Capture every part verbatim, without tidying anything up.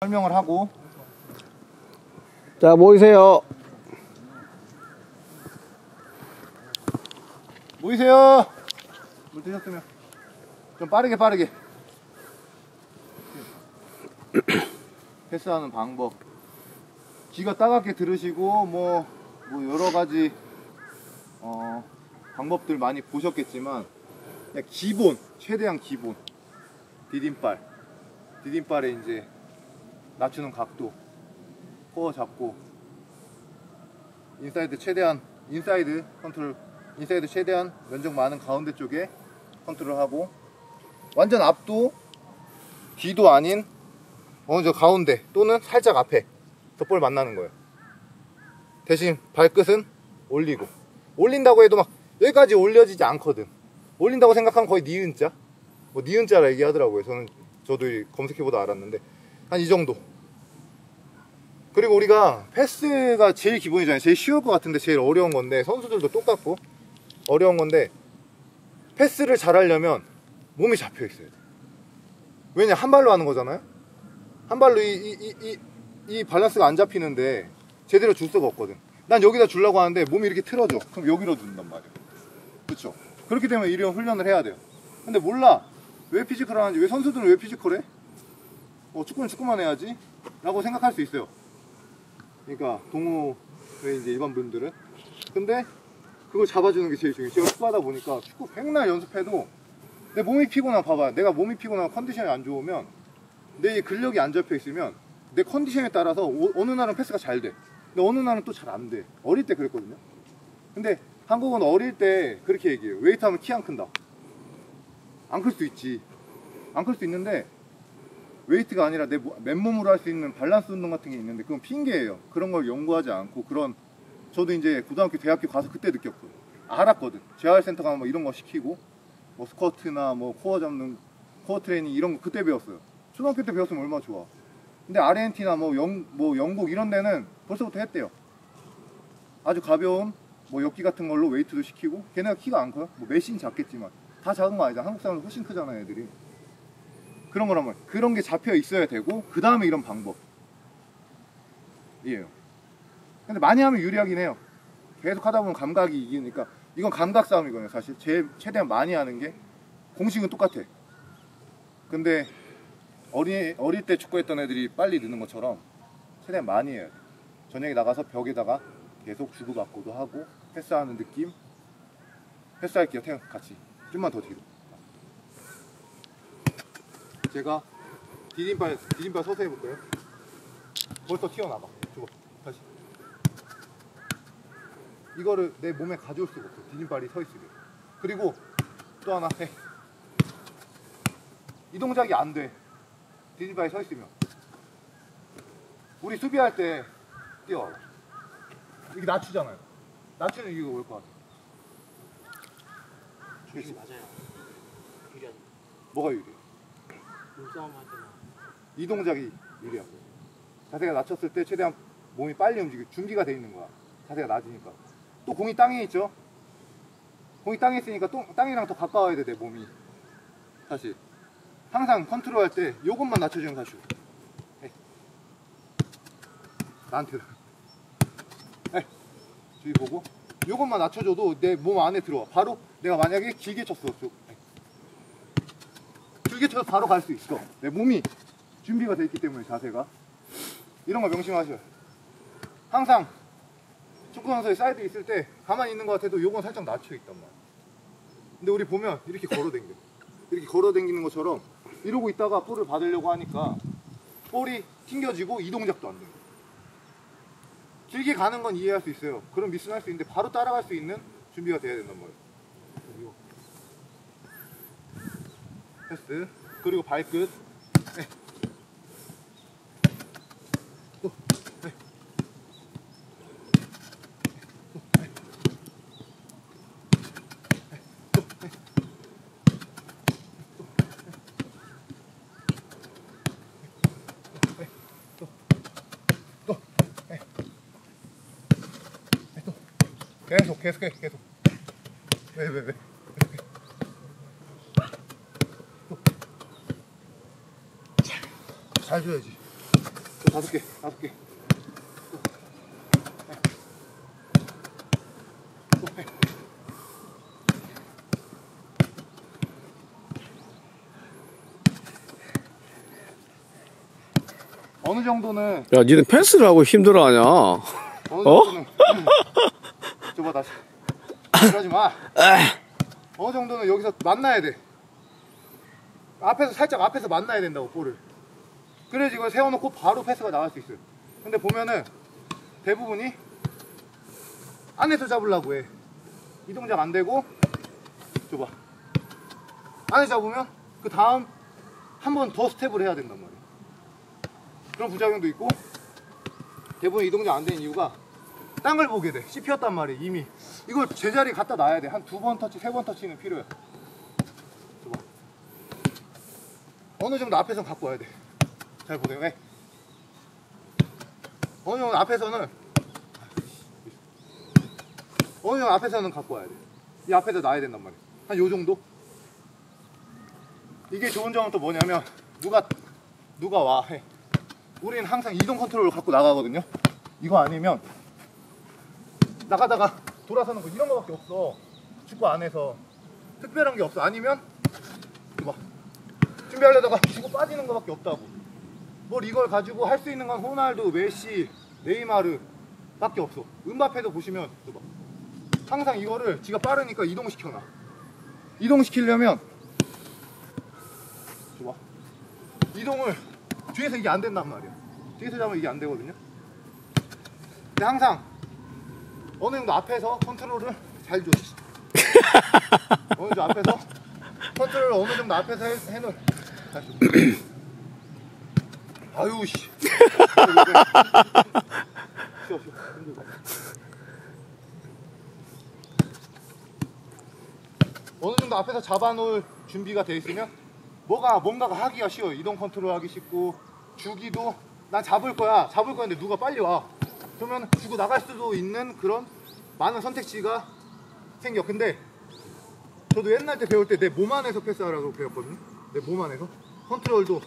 설명을 하고. 자, 모이세요. 모이세요. 물 드셨으면 좀 빠르게 빠르게 패스하는 방법 귀가 따갑게 들으시고 뭐, 뭐 여러가지 어, 방법들 많이 보셨겠지만 그냥 기본, 최대한 기본 디딤발 디딤발에 이제 낮추는 각도, 코어 잡고 인사이드 최대한 인사이드 컨트롤, 인사이드 최대한 면적 많은 가운데 쪽에 컨트롤하고 완전 앞도 뒤도 아닌 어느 저 가운데 또는 살짝 앞에 덕볼 만나는 거예요. 대신 발끝은 올리고, 올린다고 해도 막 여기까지 올려지지 않거든. 올린다고 생각하면 거의 니은자, 뭐 니은자라 얘기하더라고요. 저는 저도 검색해보다 알았는데 한 이 정도. 그리고 우리가 패스가 제일 기본이잖아요. 제일 쉬울 것 같은데 제일 어려운 건데, 선수들도 똑같고 어려운 건데, 패스를 잘 하려면 몸이 잡혀 있어야 돼. 왜냐, 한 발로 하는 거잖아요. 한 발로 이, 이, 이, 이, 이 밸런스가 안 잡히는데 제대로 줄 수가 없거든. 난 여기다 주려고 하는데 몸이 이렇게 틀어져. 그럼 여기로 준단 말이야. 그쵸? 그렇기 때문에 이런 훈련을 해야 돼요. 근데 몰라, 왜 피지컬 하는지, 왜 선수들은 왜 피지컬해? 어, 축구는 축구만 해야지 라고 생각할 수 있어요. 그러니까 동호회 이제 일반 분들은. 근데 그걸 잡아주는 게 제일 중요해요. 제가 축구하다 보니까 축구 백날 연습해도 내 몸이 피곤하, 봐봐, 내가 몸이 피곤하고 컨디션이 안 좋으면, 내 근력이 안 잡혀 있으면 내 컨디션에 따라서 오, 어느 날은 패스가 잘 돼. 근데 어느 날은 또 잘 안 돼. 어릴 때 그랬거든요. 근데 한국은 어릴 때 그렇게 얘기해요. 웨이트 하면 키 안 큰다. 안 클 수 있지. 안 클 수 있는데 웨이트가 아니라 내 맨몸으로 할 수 있는 밸런스 운동 같은 게 있는데 그건 핑계예요. 그런 걸 연구하지 않고. 그런, 저도 이제 고등학교 대학교 가서 그때 느꼈거든. 알았거든. 재활센터 가면 뭐 이런 거 시키고 뭐 스쿼트나 뭐 코어 잡는 코어 트레이닝 이런 거 그때 배웠어요. 초등학교 때 배웠으면 얼마나 좋아. 근데 아르헨티나 뭐, 영, 뭐 영국 이런 데는 벌써부터 했대요. 아주 가벼운 뭐 역기 같은 걸로 웨이트도 시키고. 걔네가 키가 안 커요. 뭐 메시는 작겠지만 다 작은 거 아니잖아. 한국 사람은 훨씬 크잖아요, 애들이. 그런 거라면 그런 게 잡혀 있어야 되고, 그 다음에 이런 방법이에요. 근데 많이 하면 유리하긴 해요. 계속 하다 보면 감각이 이기니까. 이건 감각 싸움이거든요. 사실 제 최대한 많이 하는 게, 공식은 똑같아. 근데 어리, 어릴 때 축구했던 애들이 빨리 느는 것처럼 최대한 많이 해야 돼. 저녁에 나가서 벽에다가 계속 주고받고도 하고, 패스하는 느낌. 패스할게요, 태형 같이. 좀만 더 뒤로. 제가 디딤발, 디딤발 서서 해볼까요? 벌써 튀어나가. 주고 다시. 이거를 내 몸에 가져올 수가 없어, 디딤발이 서 있으면. 그리고 또 하나 해. 이 동작이 안 돼, 디딤발이 서 있으면. 우리 수비할 때 뛰어. 이게 낮추잖아요. 낮추는 이유가 뭘 것 같아? 중심 맞아요. 유리한. 뭐가 유리해? 몸싸움 할 때나. 이 동작이 유리하고. 자세가 낮췄을 때 최대한 몸이 빨리 움직이고 준비가 돼 있는 거야. 자세가 낮으니까. 또 공이 땅에 있죠? 공이 땅에 있으니까 또, 땅이랑 더 가까워야 돼, 내 몸이. 사실 항상 컨트롤 할 때 요것만 낮춰주면 다시. 에이. 나한테 에이. 주위 보고 요것만 낮춰줘도 내 몸 안에 들어와. 바로 내가 만약에 길게 쳤어, 에이. 길게 쳐서 바로 갈 수 있어. 내 몸이 준비가 돼 있기 때문에. 자세가. 이런 거 명심하셔요. 항상 축구 선수의 사이드 있을 때 가만히 있는 것 같아도 요건 살짝 낮춰 있단 말이야. 근데 우리 보면 이렇게 걸어당겨. 이렇게 걸어당기는 것처럼 이러고 있다가 볼을 받으려고 하니까 볼이 튕겨지고 이 동작도 안 돼요. 길게 가는 건 이해할 수 있어요. 그런 미스는 할 수 있는데 바로 따라갈 수 있는 준비가 돼야 된단 말이에요. 패스. 그리고 발끝. 네. 또. 네. 계속 계속해 계속. 왜 왜 왜? 잘 줘야지. 저 다섯 개, 다섯 개. 어느 정도는 야, 니는 패스를 하고 힘들어하냐? 어느 정도는 줘봐 다시. 그러지 마. 어느 정도는 여기서 만나야 돼. 앞에서 살짝 앞에서 만나야 된다고 볼을. 그래야지 이걸 세워놓고 바로 패스가 나갈 수 있어요. 근데 보면은 대부분이 안에서 잡으려고 해. 이 동작 안 되고 줘봐. 안에 잡으면 그 다음 한 번 더 스텝을 해야 된단 말이야. 그런 부작용도 있고 대부분 이 동작 안 되는 이유가 딴 걸 보게 돼. 씹혔단 말이야 이미. 이걸 제자리에 갖다 놔야 돼. 한 두 번 터치, 세 번 터치는 필요해. 줘봐. 어느 정도 앞에서 갖고 와야 돼. 잘 보세요. 네. 어느 정도 앞에서는 어느 정도 앞에서는 갖고 와야 돼. 이 앞에서 놔야 된단 말이야. 한 요 정도? 이게 좋은 점은 또 뭐냐면 누가 누가 와 해. 우리는 항상 이동 컨트롤을 갖고 나가거든요. 이거 아니면 나가다가 돌아서는 거 이런 거밖에 없어. 축구 안에서 특별한 게 없어. 아니면 봐. 준비하려다가 주고 빠지는 거밖에 없다고. 뭘 이걸 가지고 할 수 있는 건 호날두, 메시, 네이마르 밖에 없어. 음바페도 보시면 봐. 항상 이거를 지가 빠르니까 이동시켜놔. 이동시키려면 봐. 이동을 뒤에서 이게 안 된단 말이야. 뒤에서 잡으면 이게 안 되거든요. 근데 항상 어느 정도 앞에서 컨트롤을 잘 줘. 어느 정도 앞에서 컨트롤을 어느 정도 앞에서 해, 해놓을. 아유 씨. 쉬어 쉬어. 어느 정도 앞에서 잡아놓을 준비가 돼 있으면 뭐가 뭔가가 하기가 쉬워. 이동 컨트롤 하기 쉽고 주기도 난 잡을 거야 잡을 거야 근데 누가 빨리 와 그러면 주고 나갈 수도 있는 그런 많은 선택지가 생겨. 근데 저도 옛날 때 배울 때 내 몸 안에서 패스하라고 배웠거든요. 내 몸 안에서 컨트롤도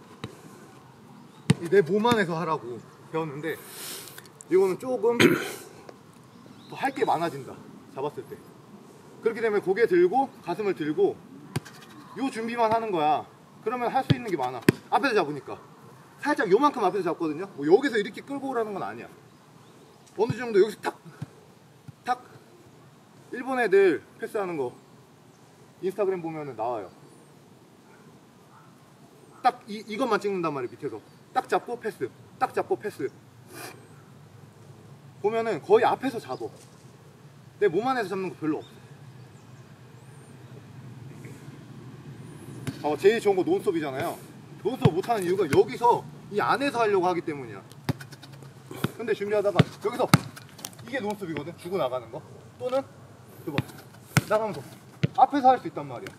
내 몸 안에서 하라고 배웠는데 이거는 조금 더 할 게 많아진다. 잡았을 때 그렇게 되면 고개 들고 가슴을 들고 요 준비만 하는 거야. 그러면 할 수 있는 게 많아. 앞에서 잡으니까 살짝 요만큼 앞에서 잡거든요. 뭐 여기서 이렇게 끌고 오라는 건 아니야. 어느 정도 여기서 탁 탁 일본 애들 패스하는 거 인스타그램 보면은 나와요. 딱 이, 이것만 찍는단 말이야. 밑에서 딱 잡고 패스 딱 잡고 패스 보면은 거의 앞에서 잡어. 내 몸 안에서 잡는 거 별로 없어. 어, 제일 좋은 거 논스톱이잖아요. 논스톱 못하는 이유가 여기서 이 안에서 하려고 하기 때문이야. 근데 준비하다가 여기서 이게 논스톱이거든. 주고 나가는 거 또는 이거 봐 나가면서 앞에서 할 수 있단 말이야.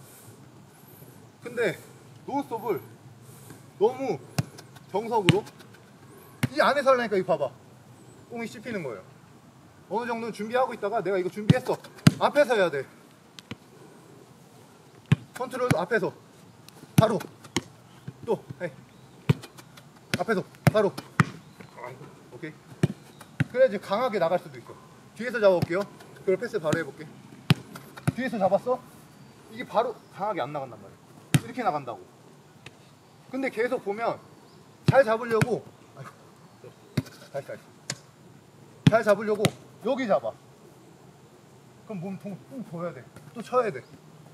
근데 논스톱을 너무 정석으로 이 안에서 하려니까 이거 봐봐 꽁이 씹히는 거예요. 어느 정도는 준비하고 있다가 내가 이거 준비했어. 앞에서 해야 돼. 컨트롤도 앞에서 바로 또 헤이. 앞에서 바로 오케이. 그래야지 강하게 나갈 수도 있어. 뒤에서 잡아볼게요. 그걸 패스 바로 해볼게. 뒤에서 잡았어? 이게 바로 강하게 안 나간단 말이야. 이렇게 나간다고. 근데 계속 보면 잘 잡으려고 아이고, 다시 다시 잘 잡으려고 여기 잡아. 그럼 몸 붕 보여야 돼. 또 쳐야 돼.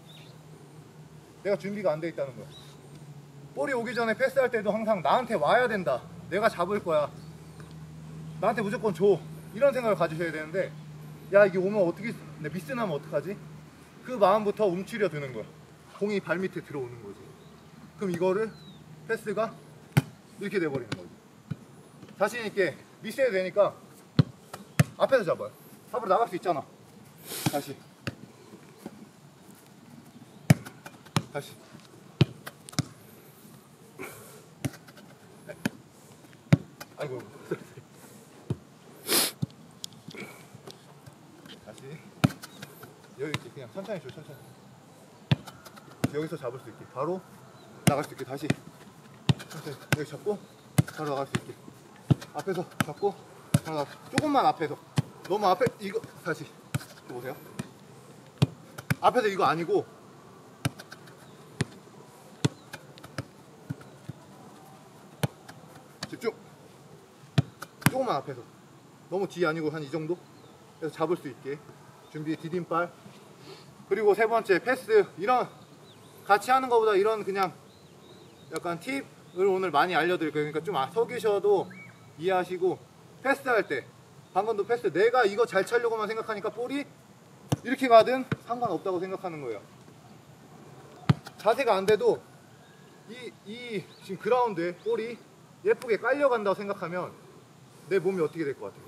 내가 준비가 안 돼 있다는 거야. 볼이 오기 전에 패스할 때도 항상 나한테 와야 된다. 내가 잡을 거야. 나한테 무조건 줘. 이런 생각을 가지셔야 되는데 야 이게 오면 어떻게 내 미스 나면 어떡하지? 그 마음부터 움츠려 드는 거야. 공이 발 밑에 들어오는 거지. 그럼 이거를 패스가 이렇게 돼버리는 거지. 자신 있게 미스해도 되니까 앞에서 잡아요. 앞으로 나갈 수 있잖아. 다시 다시 아이고 다시 여기 있게 그냥 천천히 줘. 천천히 여기서 잡을 수 있게 바로 나갈 수 있게 다시 천천히 여기 잡고 바로 나갈 수 있게. 앞에서 잡고 바로 나갈 수 있게. 조금만 앞에서. 너무 앞에 이거 다시 보세요. 앞에서 이거 아니고 집중. 조금만 앞에서. 너무 뒤 아니고 한 이 정도. 그래서 잡을 수 있게 준비. 디딤발. 그리고 세 번째 패스. 이런 같이 하는 것보다 이런 그냥 약간 팁을 오늘 많이 알려드릴 거예요. 그러니까 좀 서 계셔도 이해하시고, 패스할 때 방금도 패스 내가 이거 잘 차려고만 생각하니까 볼이 이렇게 가든 상관없다고 생각하는 거예요. 자세가 안 돼도 이, 이 지금 그라운드에 볼이 예쁘게 깔려간다고 생각하면 내 몸이 어떻게 될 것 같아요?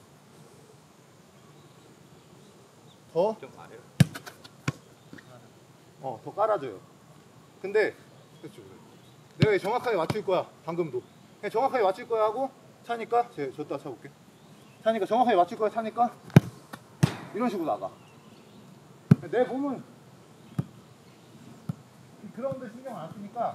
더? 좀 아래요. 어, 더 깔아줘요. 근데 그렇죠. 내가 정확하게 맞출 거야. 방금도 그냥 정확하게 맞출 거야 하고 차니까 제가 줬다 차볼게. 차니까 정확하게 맞출 거야. 차니까 이런 식으로 나가. 내 몸은 그라운드 신경 안 쓰니까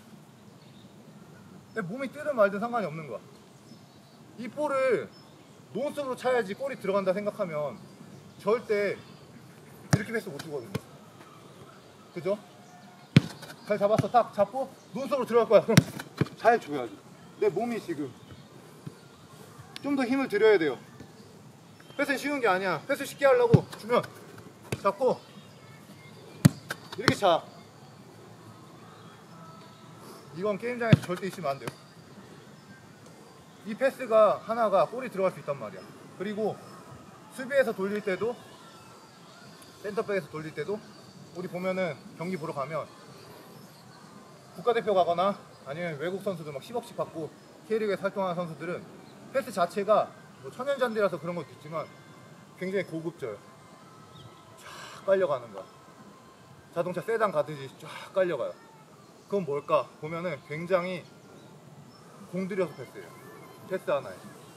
내 몸이 뜨든 말든 상관이 없는 거야. 이 볼을 논스톱으로 차야지 골이 들어간다 생각하면 절대 이렇게 패스 못 주거든요. 그죠? 잘 잡았어. 딱 잡고 논스톱으로 들어갈 거야. 그럼 잘 줘야지. 내 몸이 지금 좀 더 힘을 들여야 돼요. 패스는 쉬운 게 아니야. 패스 쉽게 하려고 주면 잡고 이렇게 차. 이건 게임장에서 절대 있으면 안 돼요. 이 패스가 하나가 골이 들어갈 수 있단 말이야. 그리고 수비에서 돌릴 때도, 센터백에서 돌릴 때도, 우리 보면은 경기 보러 가면 국가대표 가거나 아니면 외국 선수들 막 십억씩 받고 K리그에서 활동하는 선수들은 패스 자체가 뭐 천연잔디라서 그런 것도 있지만 굉장히 고급져요. 쫙 깔려가는 거야. 자동차 세단 가듯이 쫙 깔려가요. 그건 뭘까 보면은 굉장히 공들여서 패스해요. 패스 하나에.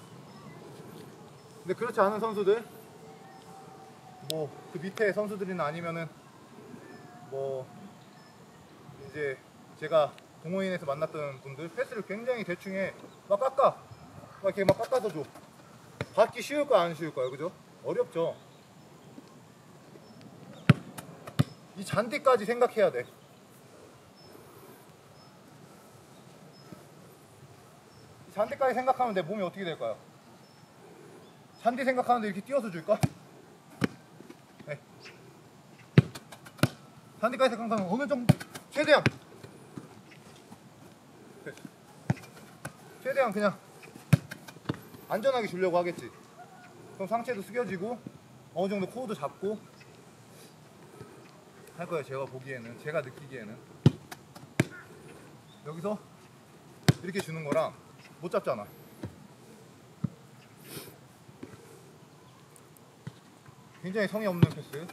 근데 그렇지 않은 선수들, 뭐 그 밑에 선수들이나 아니면은 뭐 이제 제가 동호인에서 만났던 분들, 패스를 굉장히 대충 해. 막 깎아. 막 이렇게 막 깎아서 줘. 받기 쉬울까 안 쉬울까요? 그죠? 어렵죠. 이 잔디까지 생각해야 돼. 이 잔디까지 생각하면 내 몸이 어떻게 될까요? 잔디 생각하는데 이렇게 띄워서 줄까? 네. 잔디까지 생각하면 어느 정도 최대한 네. 최대한 그냥 안전하게 주려고 하겠지. 그럼 상체도 숙여지고 어느 정도 코어도 잡고 할 거예요. 제가 보기에는, 제가 느끼기에는 여기서 이렇게 주는 거랑 못 잡잖아. 굉장히 성의 없는 패스.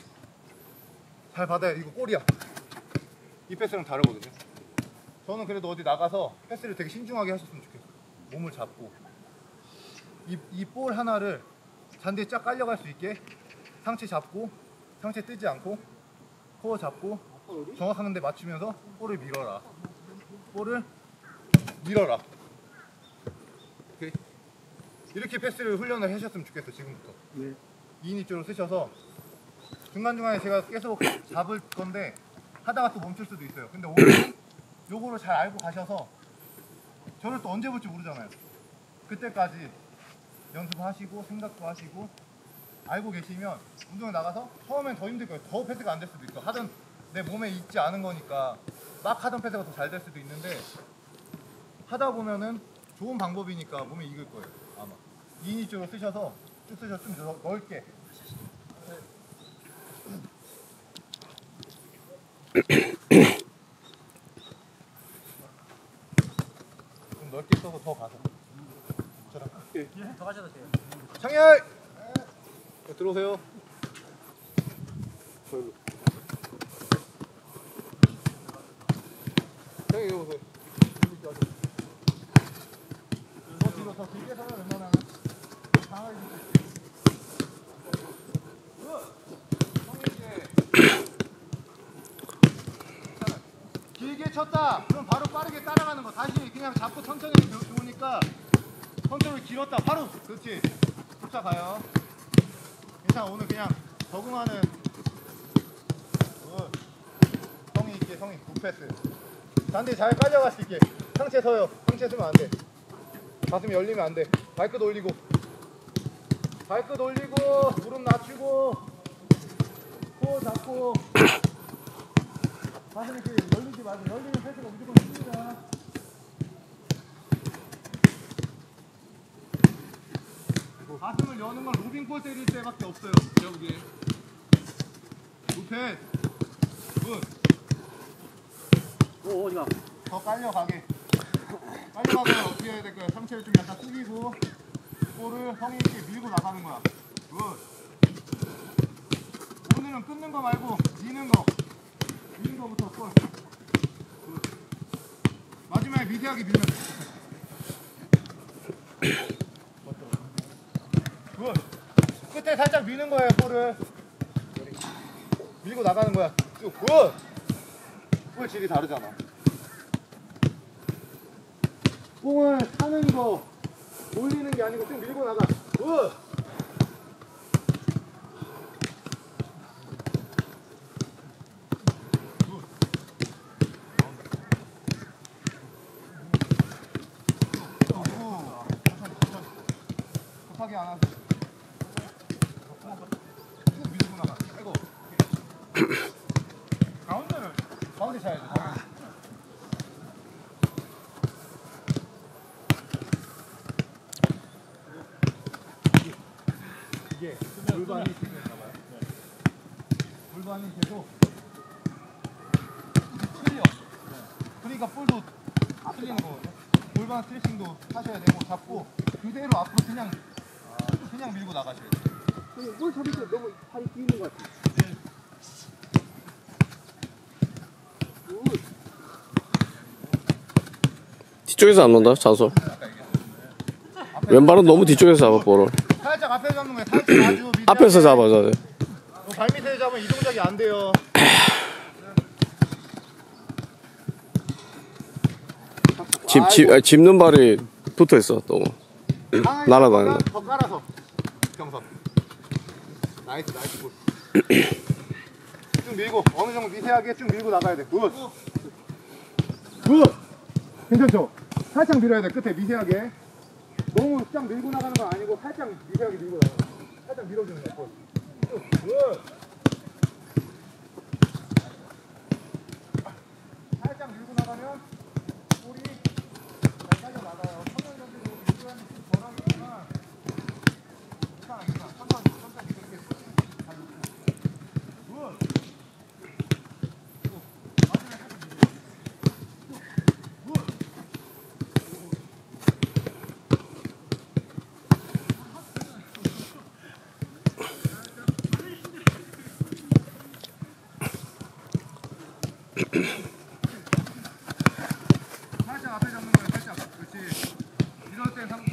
잘 받아야 돼. 이거 골이야. 이 패스랑 다르거든요. 저는 그래도 어디 나가서 패스를 되게 신중하게 하셨으면 좋겠어요. 몸을 잡고 이, 이 볼 하나를 잔디에 쫙 깔려갈 수 있게 상체 잡고, 상체 뜨지 않고 코어 잡고 정확한 데 맞추면서 볼을 밀어라. 볼을 밀어라. 오케이? 이렇게 패스를 훈련을 하셨으면 좋겠어. 지금부터. 네. 이 인 입조로 쓰셔서 중간중간에 제가 계속 잡을 건데 하다가 또 멈출 수도 있어요. 근데 오늘은 요거를 잘 알고 가셔서 저를 또 언제 볼지 모르잖아요. 그때까지 연습하시고 생각도 하시고 알고 계시면 운동에 나가서 처음엔 더 힘들 거예요. 더 패스가 안 될 수도 있어. 하던 내 몸에 있지 않은 거니까 막 하던 패스가 더 잘 될 수도 있는데 하다 보면은 좋은 방법이니까 몸에 익을 거예요. 아마 이 인 입조로 쓰셔서 쭉 쓰셔서 좀 넓- 넓게 좀 넓게 써서 더 가서 저랑 더 가셔도 돼요. 창렬! 자, 들어오세요. 저기로. 형님 이리 오세요. 더 뒤로 더 길게 서면 웬만하면 강하게 줄수 있어요. 형님 이제 길게 쳤다. 그럼 바로 빠르게 따라가는 거. 다시 그냥 잡고 천천히 좋으니까 컨트롤 길었다 바로 그렇지 쫓아가요. 괜찮아 오늘 그냥 적응하는 굿. 성의 있게 성의 굿패스. 단대 잘 깔려갈 수 있게 상체 서요. 상체 서면 안돼. 가슴 열리면 안돼. 발끝 올리고 발끝 올리고 무릎 낮추고 코 잡고 가슴 이렇게 열리지 마세요. 열리는 패스가 무조건 힘입니다. 가슴을 여는 건 로빙볼 때릴 때밖에 없어요. 여기 굿패스 굿. 오 어디가? 더 깔려가게. 깔려가면 어떻게 해야 될까요? 상체를 좀 약간 숙이고 볼을 성의 있게 밀고 나가는 거야. 굿. 오늘은 끊는 거 말고 미는 거. 미는 거부터 볼. 굿. 마지막에 미세하게 밀면 돼. 굿. 끝에 살짝 미는 거예요, 볼을. 밀고 나가는 거야. 쭉. 굿. 볼 질이 다르잖아. 공을 타는 거 올리는 게 아니고 좀 밀고 나가. 굿! 굿. 급하게 안 하고 쭉 밀고 나가. 아이고. 가운데를 가운데 차야지. 가운데. 이게 골반이 틀렸나봐요. 골반이 계속 틀려. 그러니까 볼도 틀리는 거거든요. 골반 스트레칭도 하셔야 되고 잡고 그대로 앞으로 그냥 그냥 밀고 나가셔야 돼요. 뭘 잡을 때 너무 팔이 끼는 것 같아. 뒤쪽에서 안 논다, 잔솔. 왼발은 너무 뒤쪽에서 잡아, 볼을. 살짝 앞에 잡는 거예요. 살짝 아주 밑에 앞에서 잡아줘야 돼. 어, 발밑에 잡으면 이 동작이 안 돼요. 집, 집, 아, 짚는 발이 붙어 있어, 너무. 상하이 날아다니는 더 더 깔아서 경선. 나이스 나이스 굿. 쭉 밀고 어느 정도 미세하게 쭉 밀고 나가야 돼. 굿. 굿. 괜찮죠? 살짝 밀어야 돼. 끝에 미세하게. 너무 쫙 밀고 나가는 건 아니고 살짝 미세하게 밀고 나가. 살짝 밀어주는 거야. 굿. 굿. 살짝 밀고 나가면 볼이 잘 깔려 나가요. 성형전도 유지하는 좀 덜하겠지만 괜찮아 괜찮아. 천천히 천천히 그렇게 잘 놓고. 굿. 살짝 앞에 잡는 거예요. 살짝. 그렇지. 이럴 땐 상.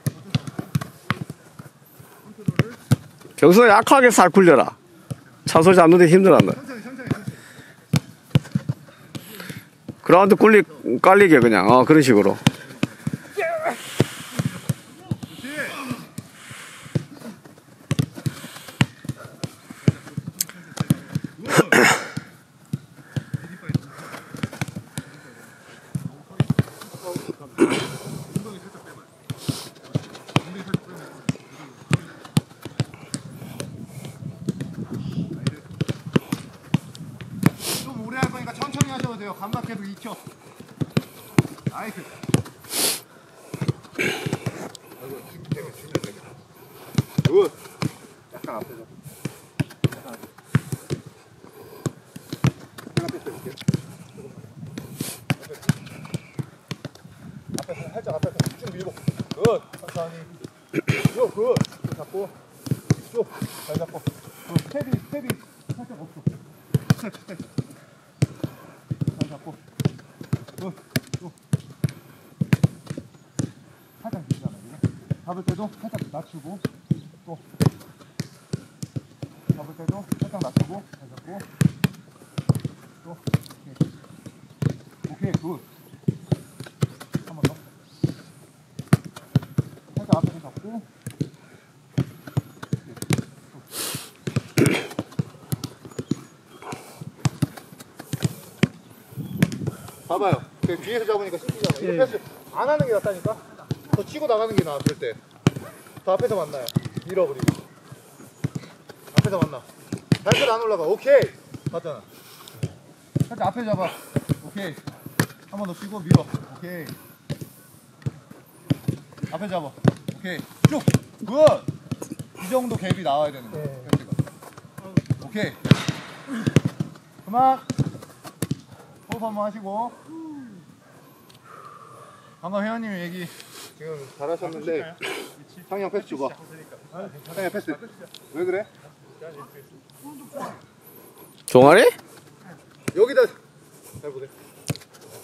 컨트롤을 경서 약하게 살 굴려라. 차솔 잡는데 힘들어한다. 천천히 천천히 천천히. 그라운드 굴리, 깔리게 그냥, 어, 그런 식으로. 좀 오래 할 거니까 천천히 하셔도 돼요. 감각 계속 익혀. 나이스. 아이고, 되게 중요해, 되게. 굿. 약간 앞에서. 약간 앞에. 약간 앞에 볼게요. 앞에서 살짝 앞에서 쭉 밀고. 굿. 천천히. 쭉, 굿. 쭉 잡고. 쭉. 잘 잡고. 굿. 스텝이, 스텝이 살짝 없어. 스텝, 스텝. 잘 잡고. 굿. 쭉. 살짝 밀잖아, 이거. 잡을 때도 살짝 낮추고. 또. 잡을 때도 살짝 낮추고. 잘 잡고. 또. 오케이. 오케이, 굿. 봐봐요. 그 뒤에서 잡으니까 씹히잖아. 이거 예. 패스 안 하는 게 낫다니까. 더 치고 나가는 게 나아 그럴 때. 더 앞에서 만나요. 밀어버리고. 앞에서 만나. 발끝 안 올라가. 오케이. 맞잖아. 살짝 앞에 잡아. 오케이. 한 번 더 치고 밀어. 오케이. 앞에 잡아. 오케이. 쭉. 굿. 이 정도 갭이 나와야 되는 거야. 네. 패스가. 오케이. 그만. 호흡 한번 하시고. 방금 회원님이 얘기 지금 잘하셨는데 상영 패스 줘봐. 상영 패스. 왜 그래? 종아리? 여기다 잘 보세요.